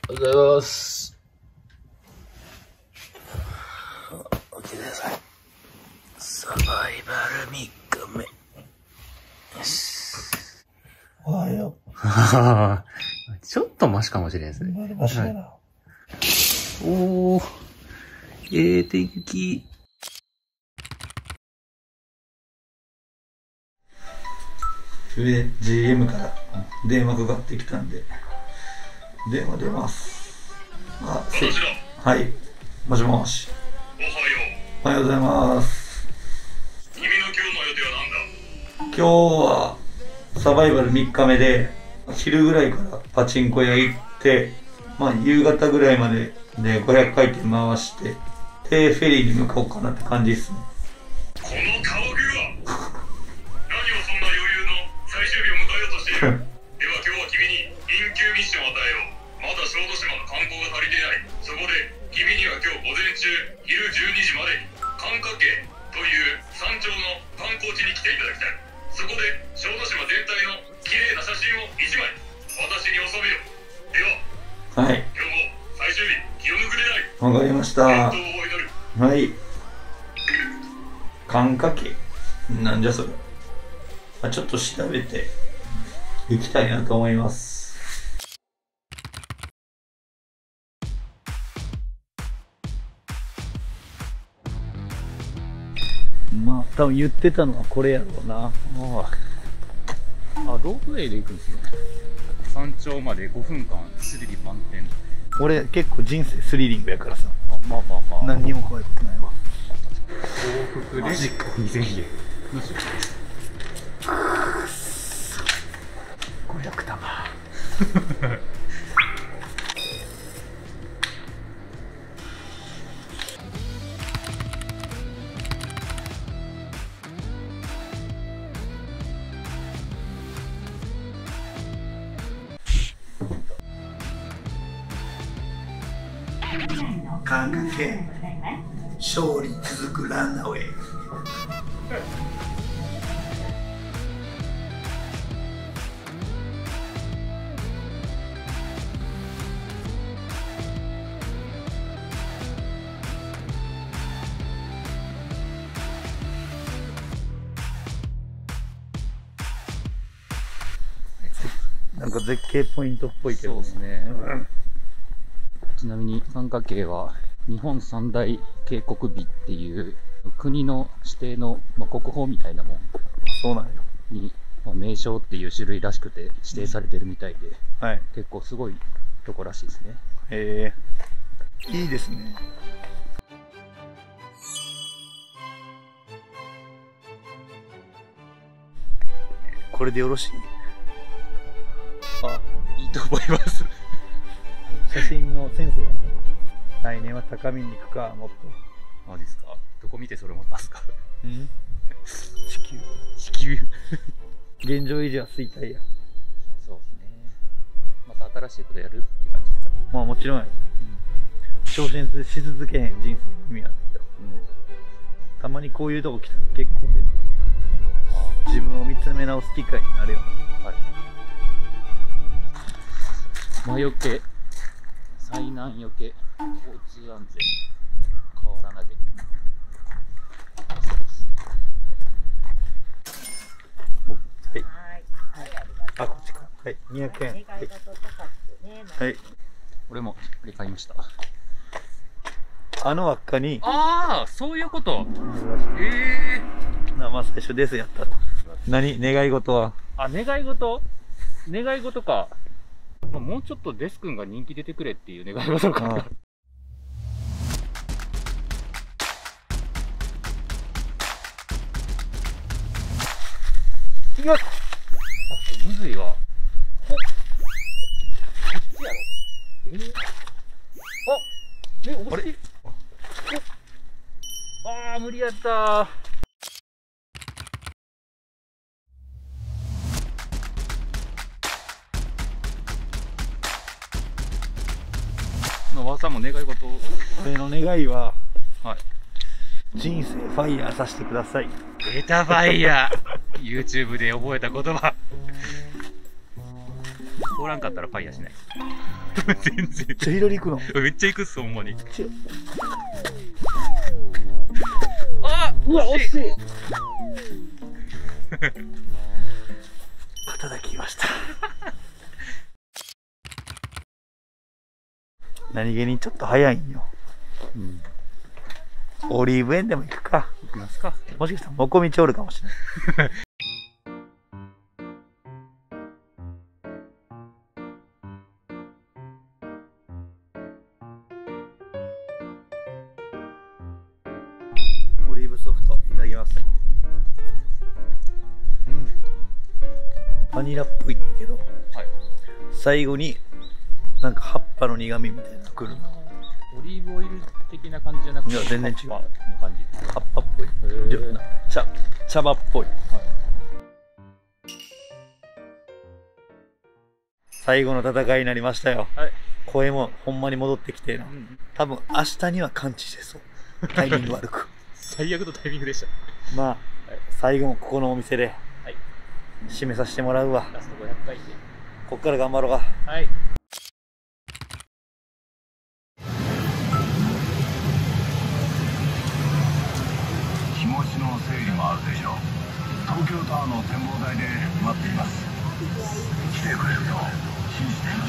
おはようございます。起きてください。サバイバル3日目。よし。おはよう。 ちょっとマシかもしれないですね。 まだマシだな。はい、 おー、天気。 上 GM から電話かかってきたんで、電話出ます。あ、はい。もしもし。おはようございます。 君の今日の予定は何だ？ 今日はサバイバル3日目で、昼ぐらいからパチンコ屋行って、夕方ぐらいまでで500回転回して、で、フェリーに向かおうかなって感じですね。 この顔具は何をそんな余裕の最終日を迎えようとしている。では今日は君に緊急ミッションを与えよう。まだ小豆島の観光が足りていない。そこで君には今日午前中昼12時までに寒霞渓という山頂の観光地に来ていただきたい。そこで小豆島全体の綺麗な写真を1枚私に収めよう。では、はい、今日も最終日気を抜くでない。 わかりました。はい。寒霞渓なんじゃそれ。ちょっと調べて行きたいなと思います。多分言ってたのはこれやろうな。 ロープウェイで行くんですね。山頂まで5分間スリリ満点。 俺結構人生スリリングやからさ。何にも怖いことないわ。 往復で2000円の出費です。 500玉。寒霞渓勝利続くランナウェイ。なんか絶景ポイントっぽいけど、 そうですね。ちなみに寒霞渓は日本三大渓谷美っていう国の指定の、国宝みたいなもんそうなんやに、名勝っていう種類らしくて指定されてるみたいで、 はい、 結構すごいとこらしいですね。 へえ、いいですね。これでよろしい？ いいと思います。 写真のセンスが来年は高みに行くか、もっと。 マジですか？どこ見てそれ思ったんですか？地球現状維持は衰退や。 そうですね。また新しいことやるって感じですかね。 もちろんや。挑戦し続けへん人生の意味はないけど、たまにこういうとこ来たら結構で自分を見つめ直す機会になるよな。はい。 魔除け、災難除け、交通安全、瓦投げ。そうですね。はい。あ、こっちか。はい。200円。はい。 俺もこれ買いました。 あの輪っかに。 ああ、そういうこと。 最初ですやったら。何？願い事は？ 願い事？願い事か。もうちょっとデス君が人気出てくれっていう願い事かな。 いきます。 むずいわ。こっちやろ。惜しい。無理やったー。和さんも願い事を。 俺の願いは、 はい、 人生ファイヤーさせてください。 出たファイヤー。YouTube で覚えた言葉。 おらんかったらファイヤーしない。全然。 めっちゃ左行くの。 めっちゃ行くっす、ほんまに。 あ、うわ、惜しい。肩だけ来ました。何気にちょっと早いんよ。オリーブ園でも行くか。 行きますか。 もしかしたらもこみちおるかもしれない。オリーブソフトいただきます。バニラっぽいんだけど、 はい、 最後になんか葉っぱの苦味みたいなのくるな。 オリーブオイル的な感じじゃなくて、 いや全然違う。 葉っぱの感じ。 葉っぱっぽい。茶葉っぽい。最後の戦いになりましたよ。 はい、 声もほんまに戻ってきてな。多分明日には完治してそう。タイミング悪く。 最悪のタイミングでした。 まあ、最後もここのお店ではい締めさせてもらうわ。 ラスト500回で。 こっから頑張ろうか。 はい。 気持ちの整理もあるでしょう。東京タワーの展望台で待っています。来てくれると信じています。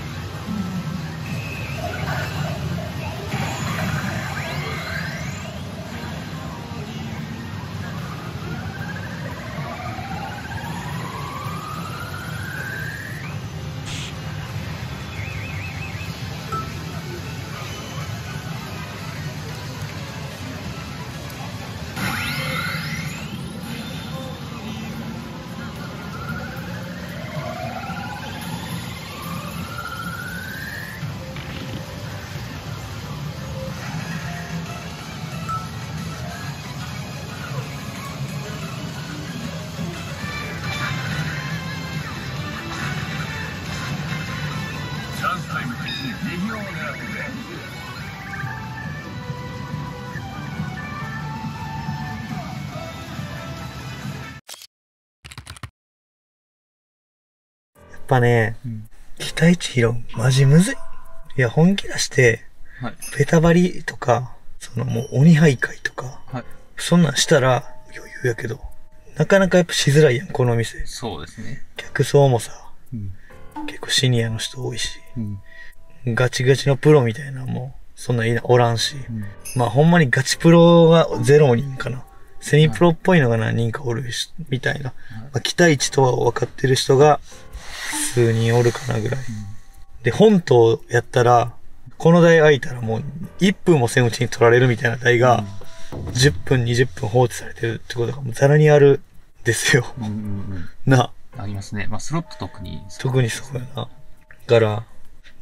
やっぱね、期待値拾うマジむずい。いや、本気出して、 はい、 ベタバリとか、もう鬼徘徊とか、 はい、 そんなんしたら余裕やけど、なかなかやっぱしづらいやん、この店。 そうですね。 客層もさ、結構シニアの人多いし、ガチガチのプロみたいなもう、そんないいな、おらんし、まあほんまにガチプロが0人かな。セミプロっぽいのが何人かおるし、みたいな。まあ、期待値とは分かってる人が数人おるかなぐらい。で、本島やったら、この台空いたらもう1分もせんうちに取られるみたいな台が、10分、20分放置されてるってことがもうザラにあるですよ。な。 ありますね。まあスロット特にそうやな。だから、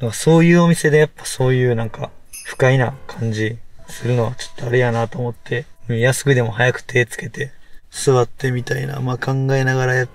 そういうお店でやっぱそういうなんか、不快な感じするのはちょっとあれやなと思って、安くでも早く手つけて、座ってみたいな、まあ考えながらやって、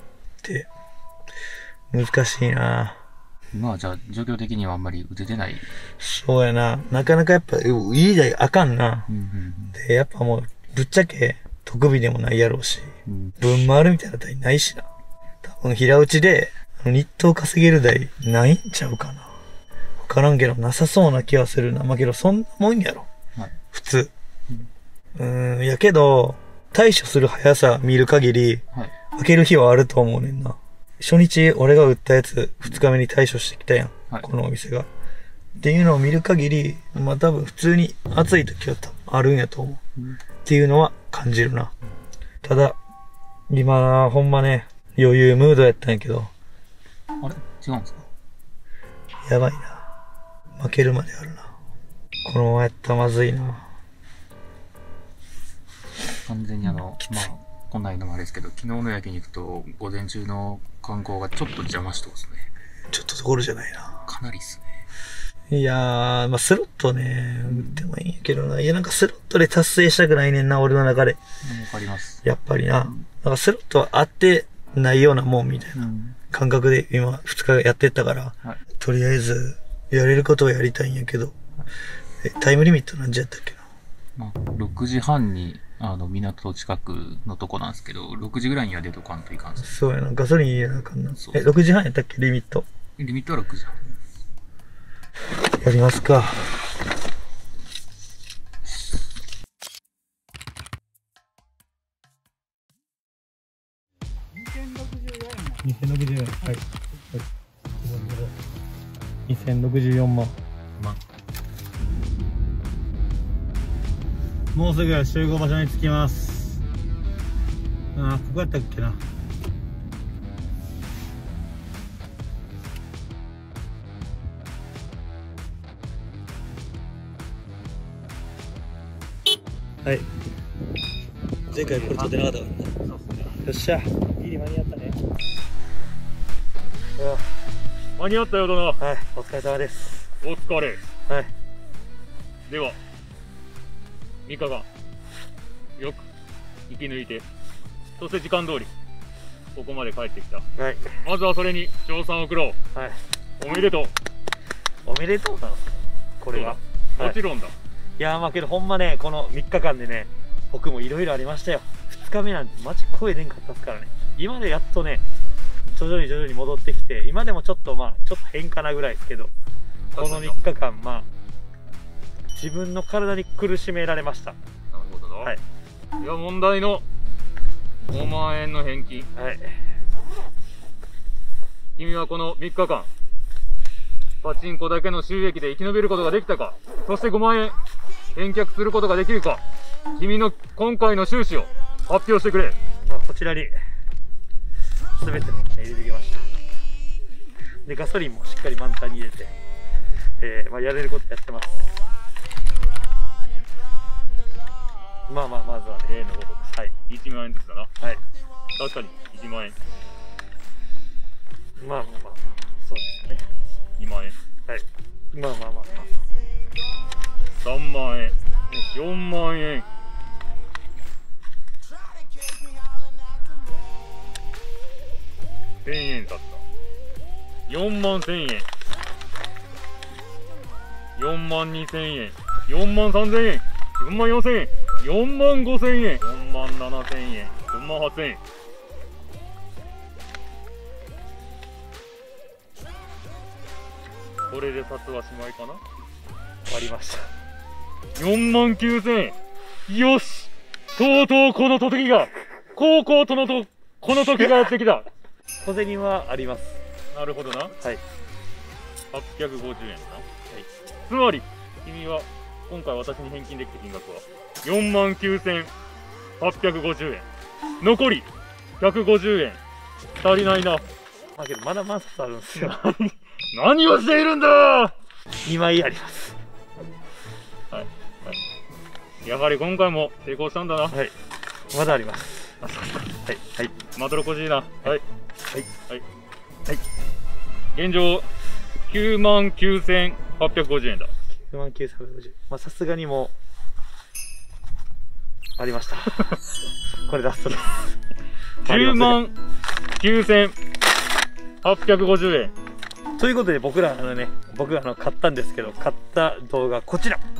難しいな。 まあじゃあ、状況的にはあんまり打ててない。 そうやな。なかなかやっぱ、いい台あかんな。で、やっぱもう、ぶっちゃけ、特技でもないやろうし、分回るみたいな台ないしな。多分平打ちで、日当稼げる台ないんちゃうかな。わからんけど、なさそうな気はするな。まあけど、そんなもんやろ。普通。やけど、対処する速さ見る限り、開ける日はあると思うねんな。初日、俺が売ったやつ、2日目に対処してきたやん。このお店が。っていうのを見る限り、まあ多分普通に暑い時はあるんやと思う。っていうのは感じるな。ただ、今、ほんまね、余裕ムードやったんやけど。 あれ違うんですか？ やばいな。負けるまであるな。このままやったらまずいな。 完全にまあ、こんなのもあれですけど、昨日の焼肉と午前中の観光がちょっと邪魔してますね。 ちょっとどころじゃないな。 かなりっすね。 いやー、まあ、スロットね、打ってもいいんやけどな。いや、なんかスロットで達成したくないねんな、俺の中で。 わかります。 やっぱりな。なんかスロットは合ってないようなもんみたいな感覚で今2日やってったから、とりあえずやれることをやりたいんやけど、タイムリミット何時やったっけな。 まあ、6時半に、港近くのとこなんですけど、6時ぐらいには出とかんといかんす。 そうやな、ガソリン入れなあかんな。6時半やったっけ、リミット。 リミットロックじゃん。 やりますか。2064円。はい。2064万。もうすぐ集合場所に着きます。ああ、ここやったっけな。はい。前回これ撮ってなかったからね。よっしゃ。ギリ間に合ったね。 間に合ったよ、殿。 はい、お疲れ様です。 お疲れ。 はい。 では、3日間、よく生き抜いて、そして時間通り、ここまで帰ってきた。 はい。 まずはそれに賞賛を送ろう。 はい。 おめでとう。 おめでとうなのこれは。 もちろんだ。 いやー、まあけどほんまね、この3日間でね、僕もいろいろありましたよ。2日目なんてマジ声出んかったっすからね。今でやっとね、徐々に戻ってきて、今でもちょっと変かなぐらいですけど、この3日間、まあ、自分の体に苦しめられました。 なるほどな。 はい。 いや、問題の5万円の返金。 はい。 君はこの3日間、パチンコだけの収益で生き延びることができたか、そして5万円返却することができるか、君の今回の収支を発表してくれ。 まあ、こちらに全ての入れてきました。で、ガソリンもしっかり満タンに入れて、まあ、やれることやってます。まあまあ、まずはね、 例のごとく、 はい、 1万円ずつだな。 はい、 確かに1万円、 まあまあまあ、そうですね。 2万円、 はい、まあまあまあ、 3万円、4万円、1000円だった。4万1000円、4万2000円、4万3000円、4万4000円、4万5000円、4万7000円、4万8000円。これで札はしまいかな。 終わりました。 4万9000円。よし、とうとうこの時が、この時がやってきた。 小銭はあります。 なるほどな。 はい。 850円な。 はい。 つまり、君は今回私に返金できた金額は4万9850円。残り150円。足りないな。 まあけど、まだまだあるんですよ。 何をしているんだ。は 2枚あります。 い。はい。やはり今回も成功したんだな。 はい。まだあります。 あ、そうか。 はい。はい。 まどろこしいな。はい。はい。 はい。 はい。現状、9万9850円だ。 9万9350。まあ、さすがにもう、ありました。これラストです。 10万9850円。 ということで、僕が買ったんですけど、買った動画こちら。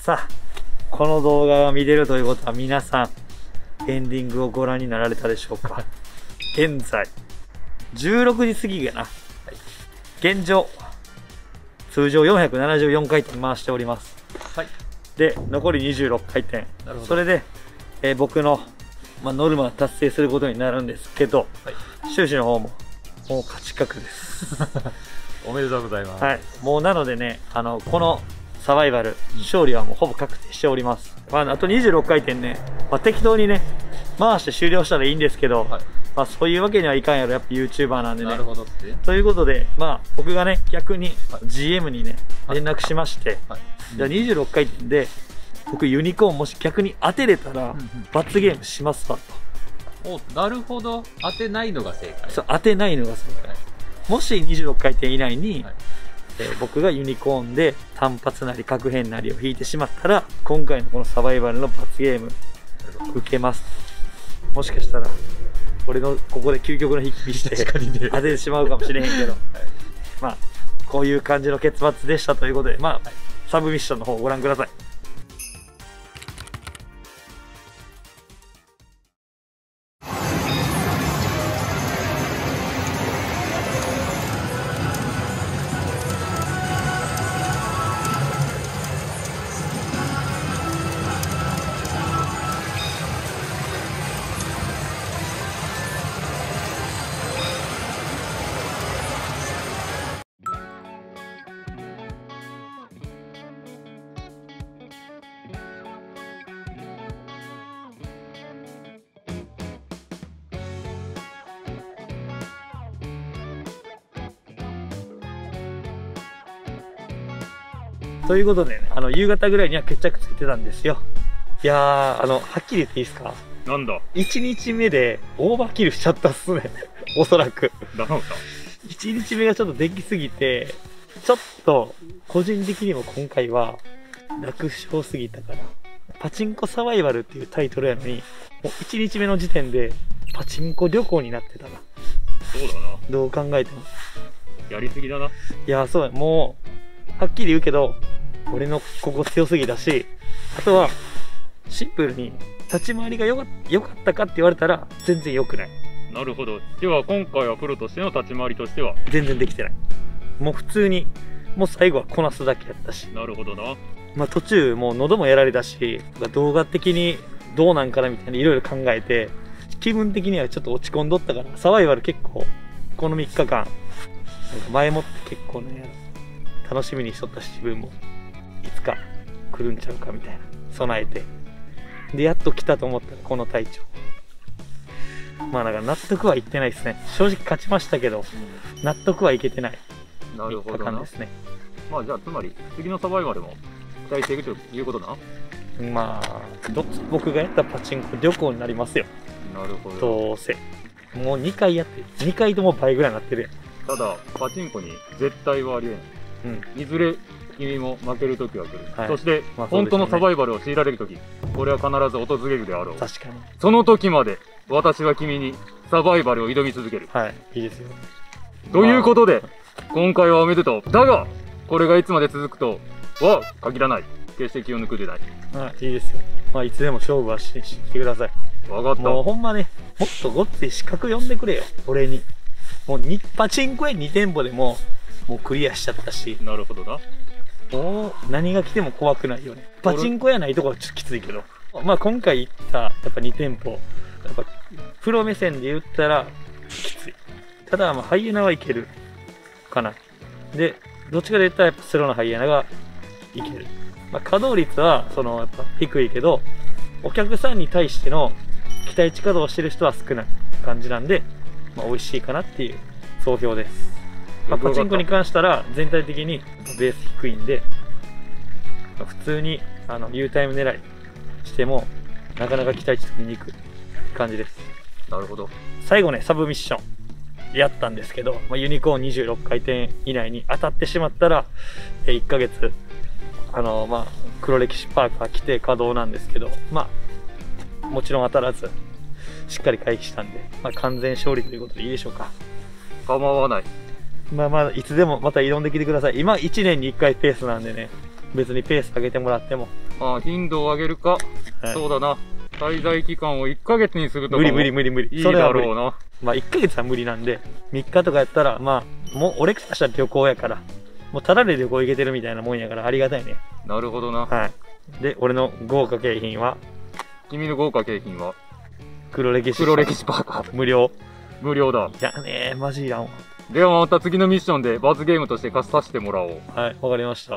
さあ、この動画が見れるということは皆さん、エンディングをご覧になられたでしょうか。現在、16時過ぎやな。現状、通常474回転回しております。 はい。 で、残り26回転。 なるほど。 それで、僕の、ノルマを達成することになるんですけど、 はい、 収支の方も、もう勝ち確です。 おめでとうございます。 はい。もうなのでね、このサバイバル、勝利はもうほぼ確定しております。あと26回転ね、適当にね、回して終了したらいいんですけど、はい、そういうわけにはいかんやろ、やっぱ YouTuber なんでね。 なるほどって。 ということで、僕がね、逆に GM にね、連絡しまして、じゃあ26回転で、僕ユニコーンもし逆に当てれたら、罰ゲームしますわと。 お、なるほど。当てないのが正解。 そう、当てないのが正解。もし26回転以内に、僕がユニコーンで単発なり角変なりを引いてしまったら、今回のこのサバイバルの罰ゲーム受けます。もしかしたら俺のここで究極の筆記して当ててしまうかもしれへんけど、こういう感じの結末でしたということで、サブミッションの方をご覧ください。ということでね、夕方ぐらいには決着ついてたんですよ。いやー、はっきり言っていいですか？ なんだ 1日目でオーバーキルしちゃったっすね。おそらく。 だろうか。 1日目がちょっとできすぎて、ちょっと、個人的にも今回は、楽勝すぎたから、パチンコサバイバルっていうタイトルやのに、もう1日目の時点で、パチンコ旅行になってたな。 そうだな。 どう考えても。 やりすぎだな。いや、そうや、もう、はっきり言うけど、俺のここ強すぎだし、あとは、シンプルに、立ち回りが良かったかって言われたら、全然良くない。 なるほど。では今回はプロとしての立ち回りとしては全然できてない。もう普通に、もう最後はこなすだけやったし。 なるほどな。 途中もう喉もやられたし、動画的にどうなんかなみたいにいろいろ考えて、気分的にはちょっと落ち込んどったから、サバイバル結構、この3日間、なんか前もって結構ね、楽しみにしとったし、自分も、いつか来るんちゃうかみたいな、備えて。で、やっと来たと思ったら、この体調。なんか納得はいってないですね。正直勝ちましたけど、納得はいけてない。 なるほどな。 ですね。 じゃあつまり次のサバイバルも期待していくということな。 僕がやったパチンコ旅行になりますよ。 なるほど。 どうせ。もう2回やって、2回とも倍ぐらいになってるやん。 ただ、パチンコに絶対はありえん。いずれ君も負ける時は来る。そして、本当のサバイバルを強いられる時、これは必ず訪れるであろう。 確かに。 その時まで、私は君にサバイバルを挑み続ける。 はい、いいですよ。 ということで、今回はおめでとう。だが、これがいつまで続くとは限らない。決して気を抜くでない。 いいですよ。いつでも勝負はしてください。 わかった。 もうほんまね、もっとごっつい資格呼んでくれよ、俺に。もうパチンコ屋2店舗でもうクリアしちゃったし。 なるほどな。 もう何が来ても怖くないよね。パチンコ屋ないとこはちょっときついけど。今回行ったやっぱ2店舗、やっぱプロ目線で言ったらきつい。ただハイエナはいけるかな。で、どっちかで言ったらやっぱスローのハイエナがいける。稼働率はやっぱ低いけど、お客さんに対しての期待値稼働してる人は少ない感じなんで、美味しいかなっていう総評です。パチンコに関したら全体的にベース低いんで、普通にUタイム狙いしてもなかなか期待値取りにくい感じです。 なるほど。 最後ね、サブミッションやったんですけど、ユニコーン26回転以内に当たってしまったら、1ヶ月黒歴史パーカー来て稼働なんですけど、もちろん当たらずしっかり回避したんで、完全勝利ということでいいでしょうか。 構わない。 いつでもまた挑んできてください。今1年に1回ペースなんでね、別にペース上げてもらってもあ、頻度を上げるか、 はい、 そうだな。滞在期間を1ヶ月にするとかも無理。 いいだろうな。 まあ1ヶ月は無理なんで、3日とかやったら、まあ、もう俺からしたら旅行やから、もうタダで旅行行けてるみたいなもんやからありがたいね。 なるほどな。 はい。で、俺の豪華景品は、 君の豪華景品は黒歴史パーカー。 無料。 無料だ。 いやねマジいらんわ。 ではまた次のミッションで罰ゲームとして貸させてもらおう。 はい、わかりました。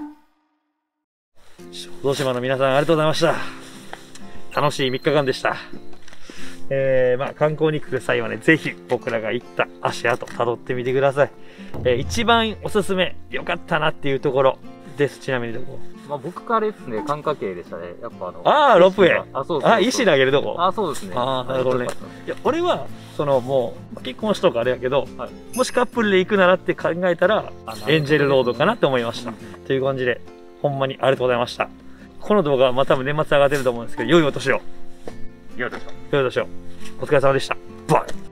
小豆島の皆さんありがとうございました。楽しい3日間でした。まあ観光に来る際はね、ぜひ僕らが行った足跡辿ってみてください。一番おすすめ、良かったなっていうところです。ちなみにどこ？ まあ僕からですね、寒霞渓でしたね。やっぱロープウェイ。 そう石投げるとこ？ そうですね。 なるほどね。いや、俺は、もう、結婚しとかあれやけど、もしカップルで行くならって考えたら、エンジェルロードかなって思いました。という感じで、ほんまにありがとうございました。この動画はまあ多分年末上がってると思うんですけど、良いお年を。良いお年を。お疲れ様でした。バイ。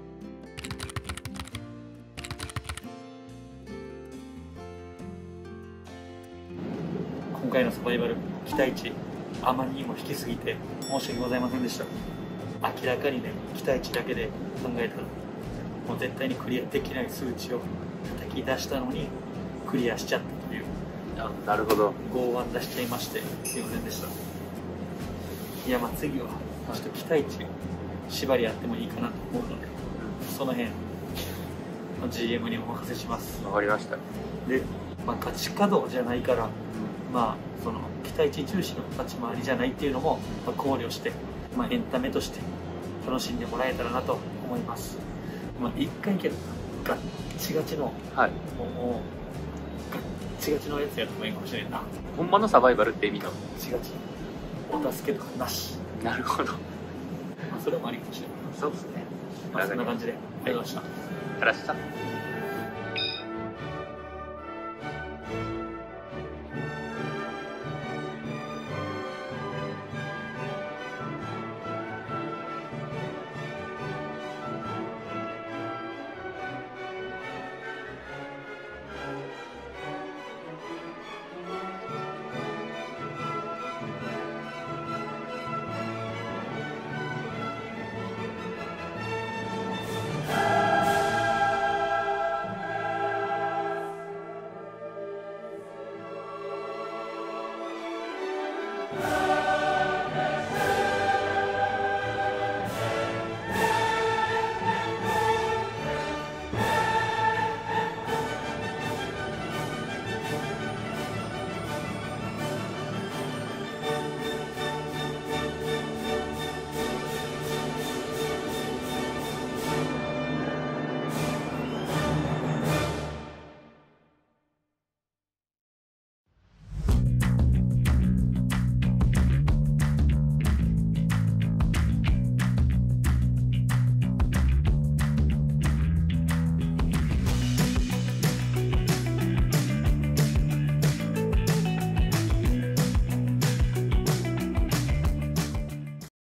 今回のサバイバル、期待値、あまりにも引きすぎて申し訳ございませんでした。明らかにね、期待値だけで考えたら、もう絶対にクリアできない数値を叩き出したのに、クリアしちゃったという。 なるほど。 剛腕出しちゃいまして、すいませんでした。いや、まあ次は、ちょっと期待値、縛りあってもいいかなと思うので、その辺、GM にお任せします。 わかりました。 で、まあガチ稼働じゃないから、まあ、期待値重視の立ち回りじゃないっていうのも考慮して、まあ、エンタメとして楽しんでもらえたらなと思います。まあ、一回けど、ガッチガチの、もう、ガッチガチのやつやってもいいかもしれんな。 ほんまのサバイバルって意味のガッチガチ。お助けとかなし。 なるほど。 まあ、それもありかもしれない。 そうですね。 まあ、そんな感じで、ありがとうございました。 ありがとうございました。